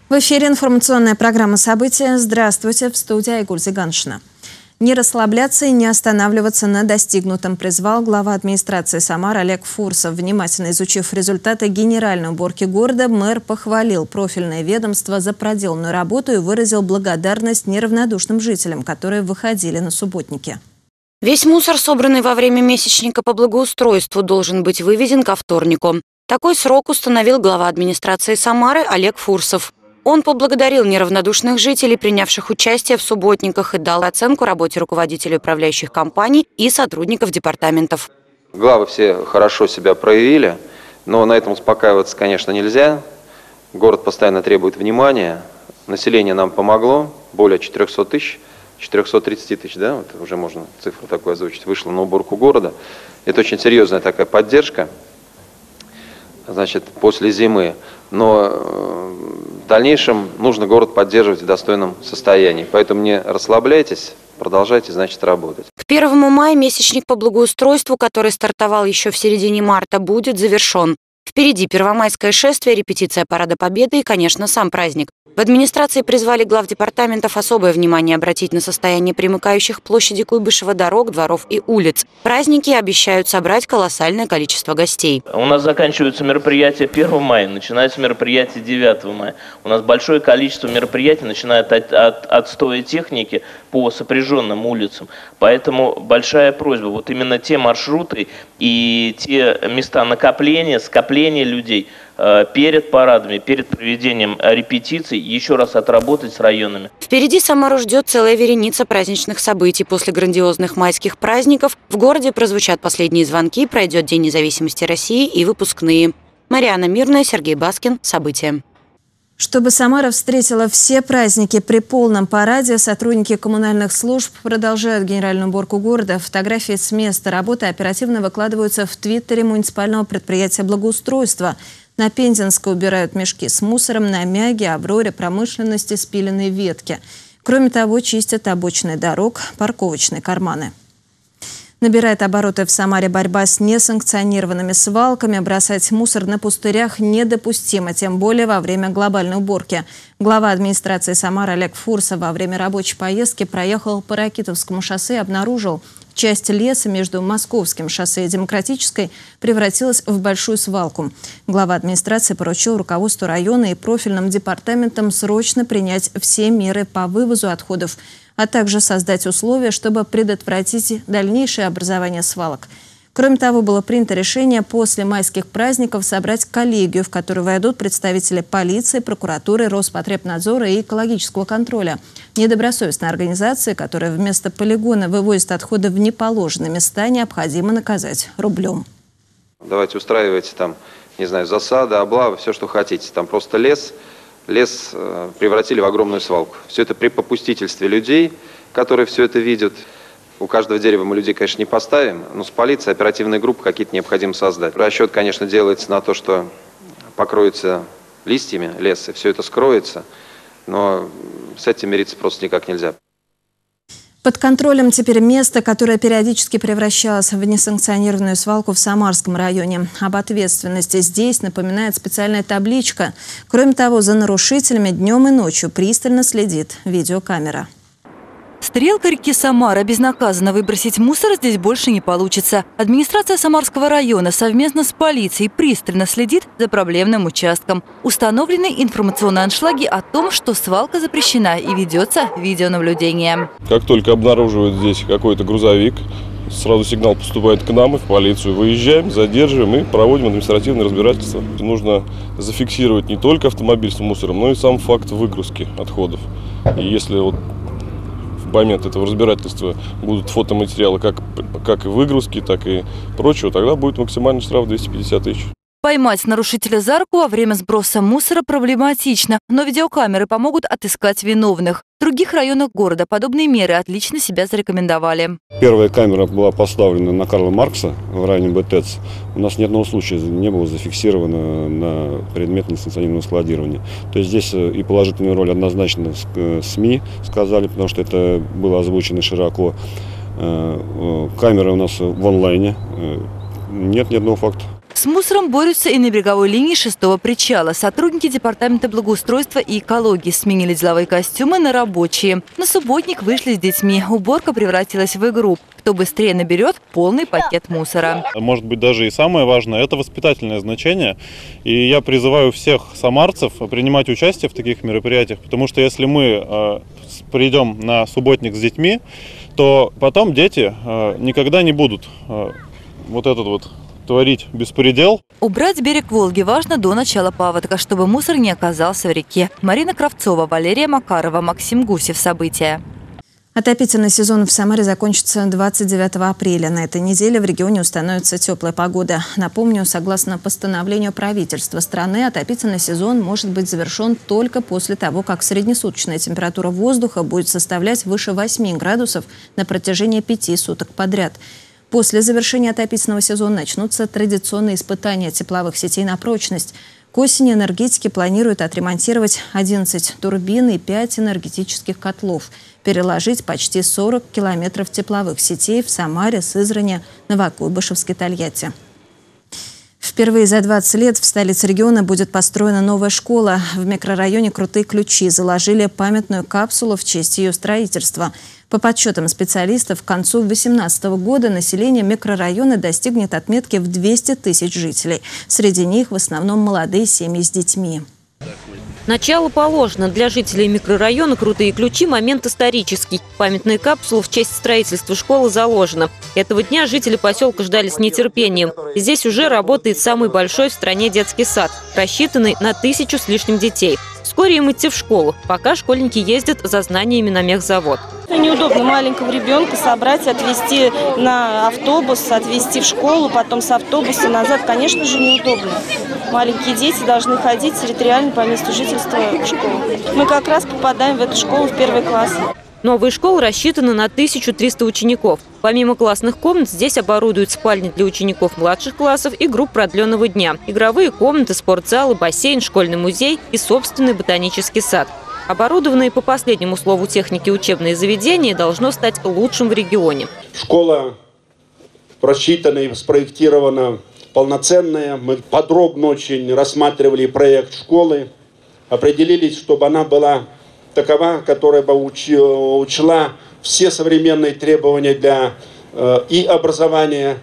В эфире информационная программа «События». Здравствуйте, в студии Айгуль Зиганшина. Не расслабляться и не останавливаться на достигнутом, призвал глава администрации Самары Олег Фурсов. Внимательно изучив результаты генеральной уборки города, мэр похвалил профильное ведомство за проделанную работу и выразил благодарность неравнодушным жителям, которые выходили на субботники. Весь мусор, собранный во время месячника по благоустройству, должен быть вывезен ко вторнику. Такой срок установил глава администрации Самары Олег Фурсов. Он поблагодарил неравнодушных жителей, принявших участие в субботниках, и дал оценку работе руководителей управляющих компаний и сотрудников департаментов. Главы все хорошо себя проявили, но на этом успокаиваться, конечно, нельзя. Город постоянно требует внимания. Население нам помогло, более 400 тысяч, 430 тысяч, да, вот уже можно цифру такую озвучить, вышло на уборку города. Это очень серьезная такая поддержка, значит, после зимы. Но в дальнейшем нужно город поддерживать в достойном состоянии. Поэтому не расслабляйтесь, продолжайте, значит, работать. К 1 мая месячник по благоустройству, который стартовал еще в середине марта, будет завершен. Впереди первомайское шествие, репетиция Парада Победы и, конечно, сам праздник. В администрации призвали глав департаментов особое внимание обратить на состояние примыкающих к площади Куйбышева дорог, дворов и улиц. Праздники обещают собрать колоссальное количество гостей. У нас заканчиваются мероприятия 1 мая, начинается мероприятие 9 мая. У нас большое количество мероприятий, начиная от отстоя техники по сопряженным улицам. Поэтому большая просьба, вот именно те маршруты и те места накопления, скопления людей перед парадами, перед проведением репетиций, еще раз отработать с районами. Впереди Самару ждет целая вереница праздничных событий. После грандиозных майских праздников в городе прозвучат последние звонки, пройдет День независимости России и выпускные. Марианна Мирная, Сергей Баскин. События. Чтобы Самара встретила все праздники при полном параде, сотрудники коммунальных служб продолжают генеральную уборку города. Фотографии с места работы оперативно выкладываются в твиттере муниципального предприятия благоустройства. На Пензенской убирают мешки с мусором, на Мяге, Авроре, промышленности, спиленные ветки. Кроме того, чистят обочины дорог, парковочные карманы. Набирает обороты в Самаре борьба с несанкционированными свалками. Бросать мусор на пустырях недопустимо, тем более во время глобальной уборки. Глава администрации Самары Олег Фурсов во время рабочей поездки проехал по Ракитовскому шоссе и обнаружил, часть леса между Московским шоссе и Демократической превратилась в большую свалку. Глава администрации поручил руководству района и профильным департаментам срочно принять все меры по вывозу отходов, а также создать условия, чтобы предотвратить дальнейшее образование свалок. Кроме того, было принято решение после майских праздников собрать коллегию, в которую войдут представители полиции, прокуратуры, Роспотребнадзора и экологического контроля. Недобросовестные организации, которые вместо полигона вывозят отходы в неположенные места, необходимо наказать рублем. Давайте устраивайте там, не знаю, засады, облавы, все, что хотите. Там просто лес превратили в огромную свалку. Все это при попустительстве людей, которые все это видят. У каждого дерева мы людей, конечно, не поставим, но с полицией оперативные группы какие-то необходимо создать. Расчет, конечно, делается на то, что покроется листьями лес, и все это скроется, но с этим мириться просто никак нельзя. Под контролем теперь место, которое периодически превращалось в несанкционированную свалку в Самарском районе. Об ответственности здесь напоминает специальная табличка. Кроме того, за нарушителями днем и ночью пристально следит видеокамера. Стрелка реки Самара. Безнаказанно выбросить мусор здесь больше не получится. Администрация Самарского района совместно с полицией пристально следит за проблемным участком. Установлены информационные аншлаги о том, что свалка запрещена, и ведется видеонаблюдение. Как только обнаруживают здесь какой-то грузовик, сразу сигнал поступает к нам и в полицию. Выезжаем, задерживаем и проводим административное разбирательство. Нужно зафиксировать не только автомобиль с мусором, но и сам факт выгрузки отходов. И если в момент этого разбирательства будут фотоматериалы как и выгрузки, так и прочего, тогда будет максимальный штраф 250 тысяч. Поймать нарушителя за руку во время сброса мусора проблематично, но видеокамеры помогут отыскать виновных. В других районах города подобные меры отлично себя зарекомендовали. Первая камера была поставлена на Карла Маркса в районе БТЭЦ. У нас ни одного случая не было зафиксировано на предмет несанкционированного складирования. То есть здесь и положительную роль однозначно СМИ сказали, потому что это было озвучено широко. Камеры у нас в онлайне. Нет ни одного факта. С мусором борются и на береговой линии 6-го причала. Сотрудники департамента благоустройства и экологии сменили деловые костюмы на рабочие. На субботник вышли с детьми. Уборка превратилась в игру. Кто быстрее наберет полный пакет мусора. Может быть, даже и самое важное – это воспитательное значение. И я призываю всех самарцев принимать участие в таких мероприятиях, потому что если мы придем на субботник с детьми, то потом дети никогда не будут творить беспредел. Убрать берег Волги важно до начала паводка, чтобы мусор не оказался в реке. Марина Кравцова, Валерия Макарова, Максим Гусев. События. Отопительный сезон в Самаре закончится 29 апреля. На этой неделе в регионе установится теплая погода. Напомню, согласно постановлению правительства страны, отопительный сезон может быть завершен только после того, как среднесуточная температура воздуха будет составлять выше 8 градусов на протяжении 5 суток подряд. После завершения отопительного сезона начнутся традиционные испытания тепловых сетей на прочность. К осени энергетики планируют отремонтировать 11 турбин и 5 энергетических котлов, переложить почти 40 километров тепловых сетей в Самаре, Сызрани, Новокуйбышевске, Тольятти. Впервые за 20 лет в столице региона будет построена новая школа. В микрорайоне Крутые Ключи заложили памятную капсулу в честь ее строительства. По подсчетам специалистов, к концу 2018 года население микрорайона достигнет отметки в 200 тысяч жителей. Среди них в основном молодые семьи с детьми. Начало положено. Для жителей микрорайона Крутые Ключи момент исторический. Памятная капсула в честь строительства школы заложена. Этого дня жители поселка ждали с нетерпением. Здесь уже работает самый большой в стране детский сад, рассчитанный на 1000 с лишним детей. Вскоре им идти в школу, пока школьники ездят за знаниями на мехзавод. Неудобно маленького ребенка собрать, отвезти на автобус, отвезти в школу, потом с автобуса назад. Конечно же, неудобно. Маленькие дети должны ходить территориально по месту жительства в школу. Мы как раз попадаем в эту школу в 1 класс. Новая школа рассчитана на 1300 учеников. Помимо классных комнат, здесь оборудуют спальни для учеников младших классов и групп продленного дня, игровые комнаты, спортзалы, бассейн, школьный музей и собственный ботанический сад. Оборудованные по последнему слову техники учебные заведения должно стать лучшим в регионе. Школа просчитана и спроектирована полноценная. Мы подробно очень рассматривали проект школы, определились, чтобы она была такова, которая бы учла все современные требования для и образования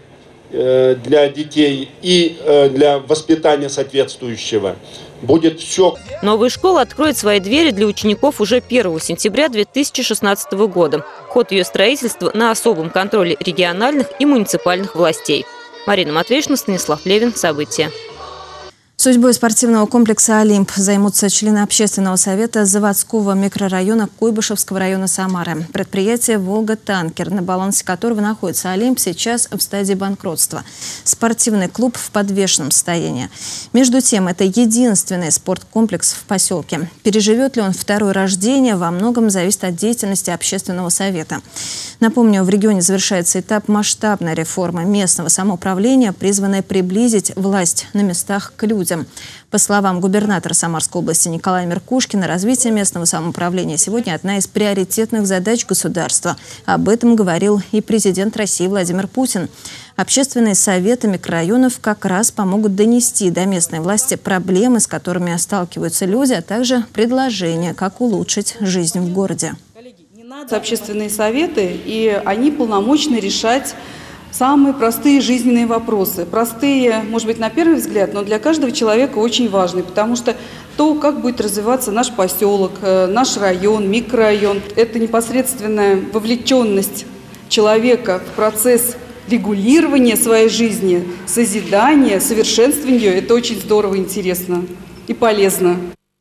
для детей, и для воспитания соответствующего. Будет все. Новая школа откроет свои двери для учеников уже 1 сентября 2016 года. Ход ее строительства на особом контроле региональных и муниципальных властей. Марина Матвеевна, Станислав Левин. События. Судьбой спортивного комплекса «Олимп» займутся члены общественного совета заводского микрорайона Куйбышевского района Самары. Предприятие «Волга-Танкер», на балансе которого находится «Олимп», сейчас в стадии банкротства. Спортивный клуб в подвешенном состоянии. Между тем, это единственный спорткомплекс в поселке. Переживет ли он второе рождение, во многом зависит от деятельности общественного совета. Напомню, в регионе завершается этап масштабной реформы местного самоуправления, призванной приблизить власть на местах к людям. По словам губернатора Самарской области Николая Меркушкина, развитие местного самоуправления сегодня одна из приоритетных задач государства. Об этом говорил и президент России Владимир Путин. Общественные советы микрорайонов как раз помогут донести до местной власти проблемы, с которыми сталкиваются люди, а также предложения, как улучшить жизнь в городе. Общественные советы, и они полномочны решать самые простые жизненные вопросы. Простые, может быть, на первый взгляд, но для каждого человека очень важные, потому что то, как будет развиваться наш поселок, наш район, микрорайон, это непосредственная вовлеченность человека в процесс регулирования своей жизни, созидания, совершенствования ее. Это очень здорово, интересно и полезно.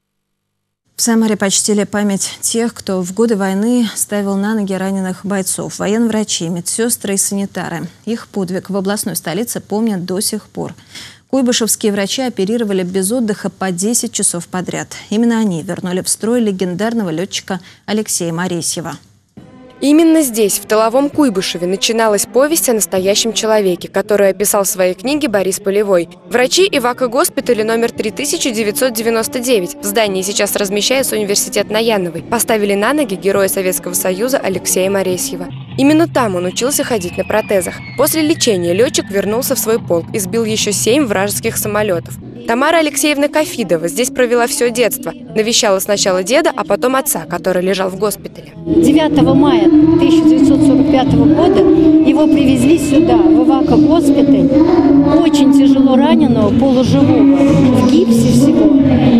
В Самаре почтили память тех, кто в годы войны ставил на ноги раненых бойцов, военврачи, медсестры и санитары. Их подвиг в областной столице помнят до сих пор. Куйбышевские врачи оперировали без отдыха по 10 часов подряд. Именно они вернули в строй легендарного летчика Алексея Моресьева. Именно здесь, в тыловом Куйбышеве, начиналась повесть о настоящем человеке, которую описал в своей книге Борис Полевой. Врачи эвакогоспиталя номер 3999. В здании сейчас размещается университет на Яновой. Поставили на ноги героя Советского Союза Алексея Моресьева. Именно там он учился ходить на протезах. После лечения летчик вернулся в свой полк и сбил еще 7 вражеских самолетов. Тамара Алексеевна Кафидова здесь провела все детство. Навещала сначала деда, а потом отца, который лежал в госпитале. 9 мая 1945 года его привезли сюда, в Ивако-госпиталь, очень тяжело раненого, полуживого, в гипсе всего.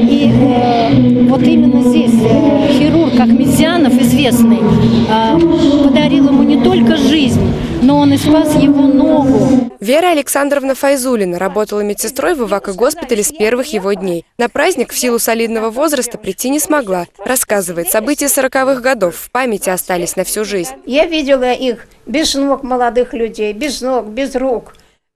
И вот именно здесь хирург Ахметзянов, известный, подарил ему не только жизнь, но он и спас его ногу. Вера Александровна Файзулина работала медсестрой в Ивако-госпитале с первых его дней. На праздник в силу солидного возраста прийти не смогла. Рассказывает, события 40-х годов в памяти остались на всю жизнь. Я видела их без ног, молодых людей, без ног, без рук.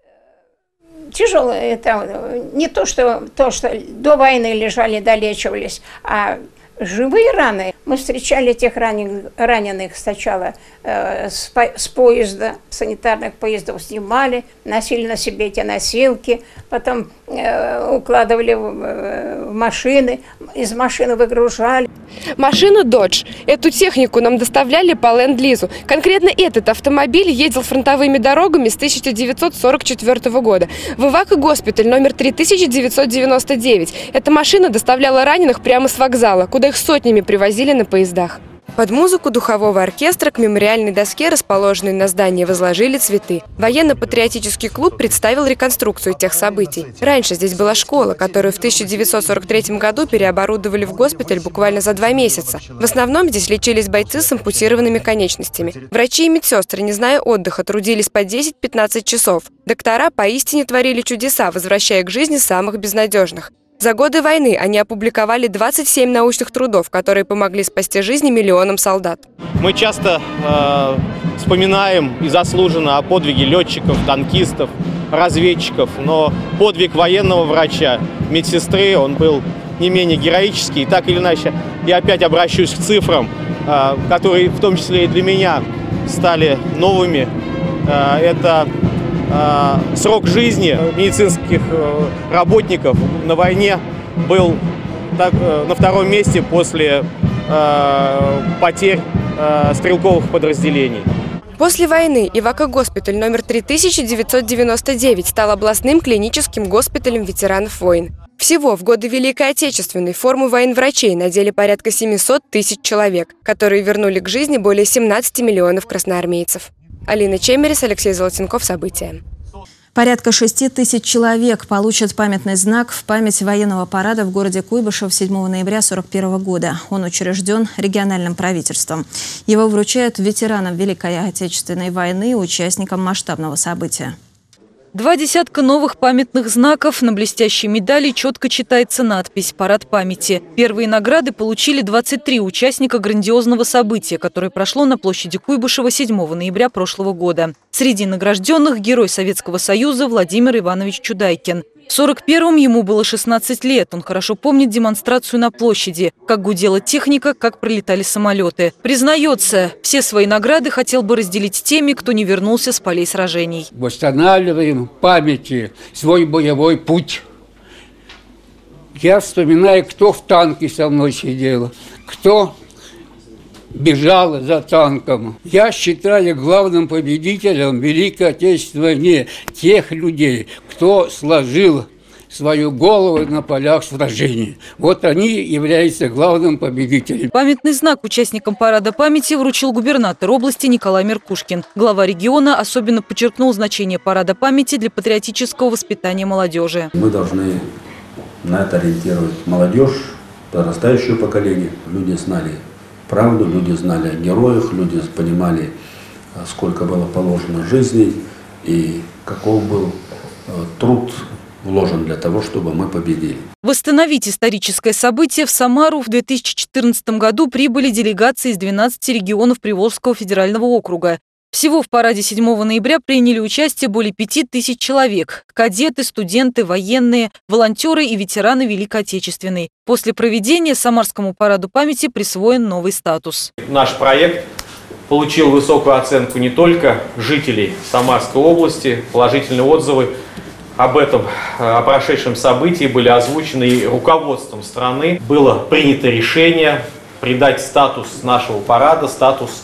Тяжелое это не то, что до войны лежали, долечивались, а живые раны. Мы встречали тех раненых сначала с поезда, санитарных поездов снимали, носили на себе эти носилки, потом укладывали в машины, из машины выгружали. Машину «Додж». Эту технику нам доставляли по ленд-лизу. Конкретно этот автомобиль ездил фронтовыми дорогами с 1944 года. В Ивако-госпиталь номер 3999. Эта машина доставляла раненых прямо с вокзала, куда их сотнями привозили на поездах. Под музыку духового оркестра к мемориальной доске, расположенной на здании, возложили цветы. Военно-патриотический клуб представил реконструкцию тех событий. Раньше здесь была школа, которую в 1943 году переоборудовали в госпиталь буквально за 2 месяца. В основном здесь лечились бойцы с ампутированными конечностями. Врачи и медсестры, не зная отдыха, трудились по 10-15 часов. Доктора поистине творили чудеса, возвращая к жизни самых безнадежных. За годы войны они опубликовали 27 научных трудов, которые помогли спасти жизни миллионам солдат. Мы часто вспоминаем и заслуженно о подвиге летчиков, танкистов, разведчиков, но подвиг военного врача, медсестры, он был не менее героический. И так или иначе, я опять обращусь к цифрам, которые в том числе и для меня стали новыми. Это срок жизни медицинских работников на войне был на 2-м месте после потерь стрелковых подразделений. После войны Ивако-госпиталь номер 3999 стал областным клиническим госпиталем ветеранов войн. Всего в годы Великой Отечественной форму военврачей надели порядка 700 тысяч человек, которые вернули к жизни более 17 миллионов красноармейцев. Алина Чемерис, Алексей Золотенков. События. Порядка 6 тысяч человек получат памятный знак в память военного парада в городе Куйбышев 7 ноября 1941 года. Он учрежден региональным правительством. Его вручают ветеранам Великой Отечественной войны и участникам масштабного события. 20 новых памятных знаков. На блестящей медали четко читается надпись «Парад памяти». Первые награды получили 23 участника грандиозного события, которое прошло на площади Куйбышева 7 ноября прошлого года. Среди награжденных герой Советского Союза Владимир Иванович Чудайкин. В 41-м ему было 16 лет. Он хорошо помнит демонстрацию на площади, как гудела техника, как пролетали самолеты. Признается, все свои награды хотел бы разделить с теми, кто не вернулся с полей сражений. Восстанавливаем в памяти свой боевой путь. Я вспоминаю, кто в танке со мной сидел, кто бежал за танком. Я считаю главным победителем Великой Отечественной войны тех людей, кто сложил свою голову на полях сражений. Вот они являются главным победителем. Памятный знак участникам парада памяти вручил губернатор области Николай Меркушкин. Глава региона особенно подчеркнул значение парада памяти для патриотического воспитания молодежи. Мы должны на это ориентировать молодежь, подрастающее поколение. Люди знали правду, люди знали о героях, люди понимали, сколько было положено жизней и каков был труд вложен для того, чтобы мы победили. Восстановить историческое событие в Самару в 2014 году прибыли делегации из 12 регионов Приволжского федерального округа. Всего в параде 7 ноября приняли участие более 5000 человек. Кадеты, студенты, военные, волонтеры и ветераны Великой Отечественной. После проведения Самарскому параду памяти присвоен новый статус. Наш проект получил высокую оценку не только жителей Самарской области. Положительные отзывы о прошедшем событии были озвучены и руководством страны. Было принято решение придать статус нашего парада, статус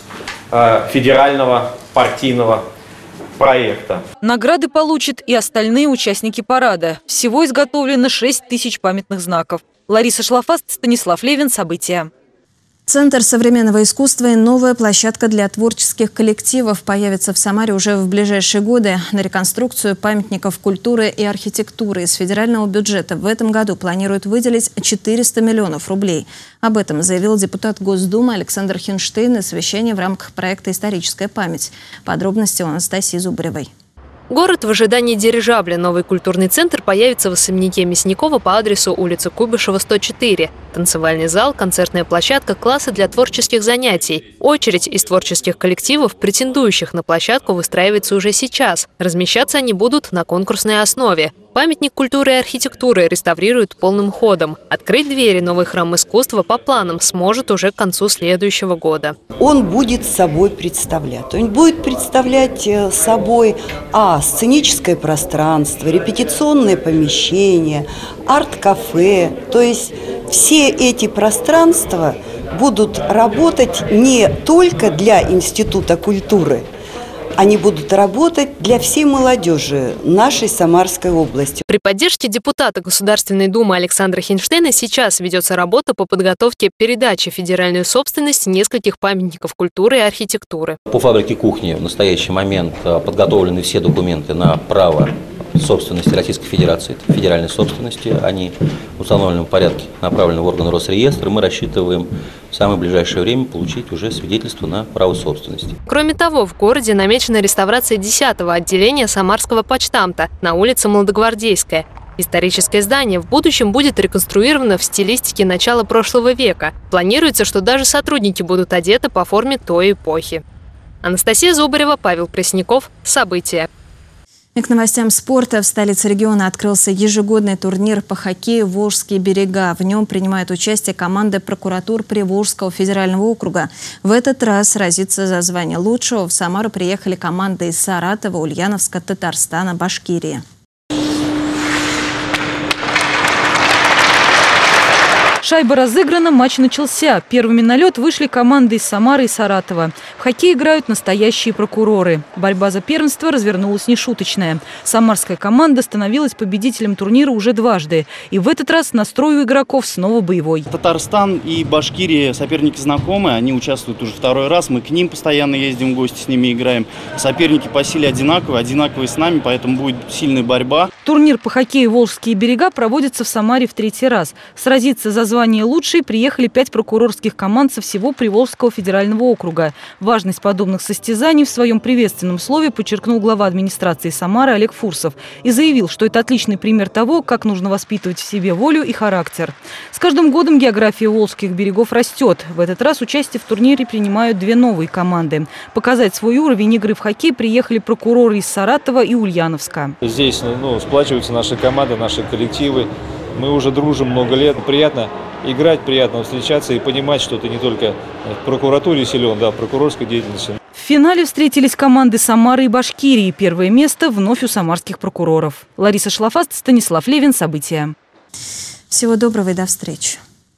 федерального партийного проекта. Награды получат и остальные участники парада. Всего изготовлено 6 тысяч памятных знаков. Лариса Шлафаст, Станислав Левин. События. Центр современного искусства и новая площадка для творческих коллективов появится в Самаре уже в ближайшие годы. На реконструкцию памятников культуры и архитектуры из федерального бюджета в этом году планируют выделить 400 миллионов рублей. Об этом заявил депутат Госдумы Александр Хинштейн на совещании в рамках проекта «Историческая память». Подробности у Анастасии Зубаревой. Город в ожидании дирижабля. Новый культурный центр появится в особняке Мясникова по адресу улица Куйбышева, 104. Танцевальный зал, концертная площадка, классы для творческих занятий. Очередь из творческих коллективов, претендующих на площадку, выстраивается уже сейчас. Размещаться они будут на конкурсной основе. Памятник культуры и архитектуры реставрируют полным ходом. Открыть двери новый храм искусства по планам сможет уже к концу следующего года. Он будет собой представлять. Он будет представлять собой сценическое пространство, репетиционное помещение, арт-кафе. То есть все эти пространства будут работать не только для Института культуры, они будут работать для всей молодежи нашей Самарской области. При поддержке депутата Государственной Думы Александра Хинштейна сейчас ведется работа по подготовке передачи федеральной собственности нескольких памятников культуры и архитектуры. По фабрике кухни в настоящий момент подготовлены все документы на право собственности Российской Федерации, федеральной собственности. Они в установленном порядке направлены в органы Росреестра. Мы рассчитываем в самое ближайшее время получить уже свидетельство на право собственности. Кроме того, в городе намечена реставрация 10-го отделения Самарского почтамта на улице Молодогвардейская. Историческое здание в будущем будет реконструировано в стилистике начала прошлого века. Планируется, что даже сотрудники будут одеты по форме той эпохи. Анастасия Зубарева, Павел Пресняков. События. И к новостям спорта. В столице региона открылся ежегодный турнир по хоккею «Волжские берега». В нем принимают участие команды прокуратур Приволжского федерального округа. В этот раз сразиться за звание лучшего в Самару приехали команды из Саратова, Ульяновска, Татарстана, Башкирии. Шайба разыграна, матч начался. Первыми на лед вышли команды из Самары и Саратова. В хоккей играют настоящие прокуроры. Борьба за первенство развернулась нешуточная. Самарская команда становилась победителем турнира уже дважды. И в этот раз настрой у игроков снова боевой. Татарстан и Башкирия соперники знакомые. Они участвуют уже второй раз. Мы к ним постоянно ездим в гости, с ними играем. Соперники по силе одинаковые с нами, поэтому будет сильная борьба. Турнир по хоккею «Волжские берега» проводится в Самаре в третий раз. Сразиться за звание лучшей приехали 5 прокурорских команд со всего Приволжского федерального округа. Важность подобных состязаний в своем приветственном слове подчеркнул глава администрации Самары Олег Фурсов и заявил, что это отличный пример того, как нужно воспитывать в себе волю и характер. С каждым годом география Волжских берегов растет. В этот раз участие в турнире принимают 2 новые команды. Показать свой уровень игры в хоккей приехали прокуроры из Саратова и Ульяновска. Здесь сплачиваются наши команды, наши коллективы. Мы уже дружим много лет. Приятно играть, приятно встречаться и понимать, что ты не только в прокуратуре силен, в прокурорской деятельности. В финале встретились команды Самары и Башкирии. Первое место вновь у самарских прокуроров. Лариса Шлафаст, Станислав Левин. События. Всего доброго и до встречи.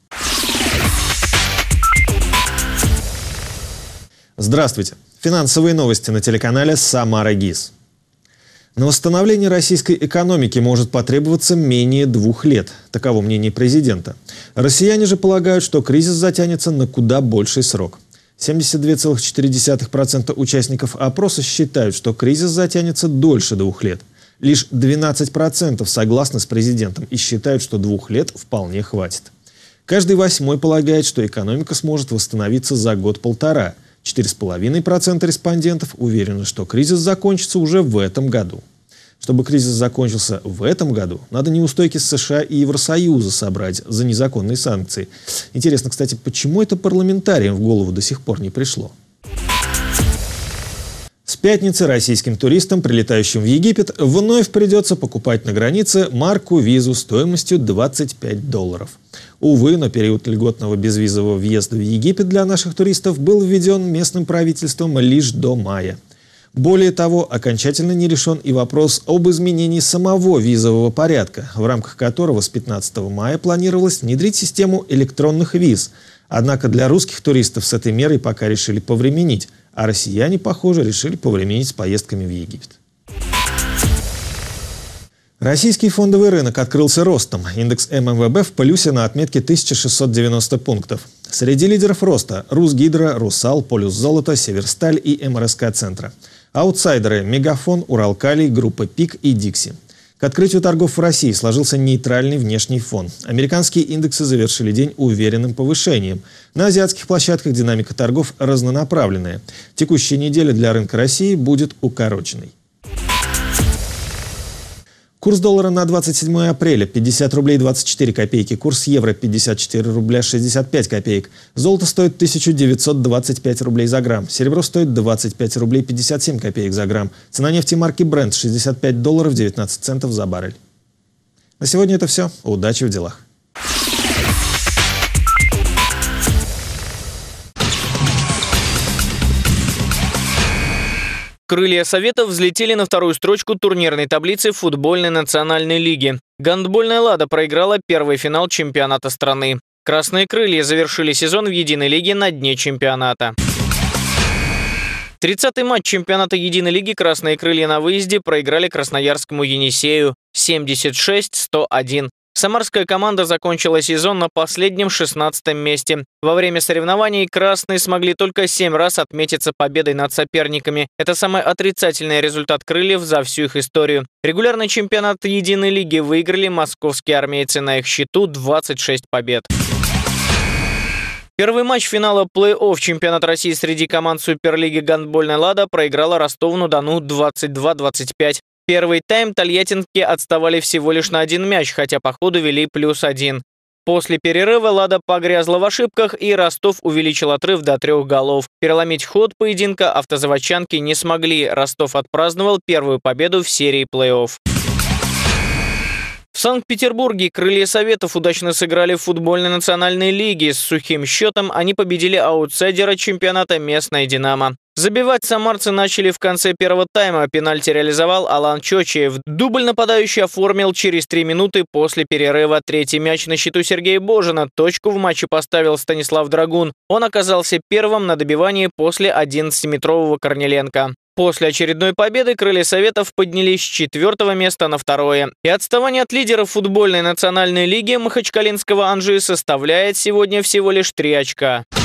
Здравствуйте. Финансовые новости на телеканале «Самара ГИС». На восстановление российской экономики может потребоваться менее 2 лет. Таково мнение президента. Россияне же полагают, что кризис затянется на куда больший срок. 72,4% участников опроса считают, что кризис затянется дольше 2 лет. Лишь 12% согласны с президентом и считают, что 2 лет вполне хватит. Каждый 8-й полагает, что экономика сможет восстановиться за год-полтора. 4,5% респондентов уверены, что кризис закончится уже в этом году. Чтобы кризис закончился в этом году, надо неустойки с США и Евросоюза собрать за незаконные санкции. Интересно, кстати, почему это парламентариям в голову до сих пор не пришло? С пятницы российским туристам, прилетающим в Египет, вновь придется покупать на границе марку-визу стоимостью $25. Увы, но период льготного безвизового въезда в Египет для наших туристов был введен местным правительством лишь до мая. Более того, окончательно не решен и вопрос об изменении самого визового порядка, в рамках которого с 15 мая планировалось внедрить систему электронных виз. Однако для русских туристов с этой мерой пока решили повременить. А россияне, похоже, решили повременить с поездками в Египет. Российский фондовый рынок открылся ростом. Индекс ММВБ в плюсе на отметке 1690 пунктов. Среди лидеров роста – Русгидро, Русал, Полюс Золото, Северсталь и МРСК Центра. Аутсайдеры – Мегафон, Уралкалий, группа ПИК и Дикси. К открытию торгов в России сложился нейтральный внешний фон. Американские индексы завершили день уверенным повышением. На азиатских площадках динамика торгов разнонаправленная. Текущая неделя для рынка России будет укороченной. Курс доллара на 27 апреля – 50 рублей 24 копейки. Курс евро – 54 рубля 65 копеек. Золото стоит 1925 рублей за грамм. Серебро стоит 25 рублей 57 копеек за грамм. Цена нефти марки Brent – 65 долларов 19 центов за баррель. На сегодня это все. Удачи в делах. Крылья Советов взлетели на вторую строчку турнирной таблицы футбольной национальной лиги. Гандбольная «Лада» проиграла первый финал чемпионата страны. Красные крылья завершили сезон в единой лиге на дне чемпионата. 30-й матч чемпионата единой лиги «Красные крылья» на выезде проиграли красноярскому «Енисею» 76-101. Самарская команда закончила сезон на последнем 16-м месте. Во время соревнований красные смогли только 7 раз отметиться победой над соперниками. Это самый отрицательный результат крыльев за всю их историю. Регулярный чемпионат единой лиги выиграли московские армейцы, на их счету 26 побед. Первый матч финала плей-офф чемпионата России среди команд Суперлиги гандбольная «Лада» проиграла Ростову-на-Дону 22-25. Первый тайм тольяттинки отставали всего лишь на 1 мяч, хотя по ходу вели +1. После перерыва «Лада» погрязла в ошибках, и Ростов увеличил отрыв до 3 голов. Переломить ход поединка автозаводчанки не смогли. Ростов отпраздновал первую победу в серии плей-офф. В Санкт-Петербурге крылья Советов удачно сыграли в футбольной национальной лиге. С сухим счетом они победили аутсайдера чемпионата местной «Динамо». Забивать самарцы начали в конце первого тайма. Пенальти реализовал Алан Чочиев. Дубль нападающий оформил через 3 минуты после перерыва. Третий мяч на счету Сергея Божина. Точку в матче поставил Станислав Драгун. Он оказался первым на добивании после 11-метрового Корниленко. После очередной победы крылья Советов поднялись с 4-го места на 2-е. И отставание от лидеров футбольной национальной лиги махачкалинского Анжи составляет сегодня всего лишь 3 очка.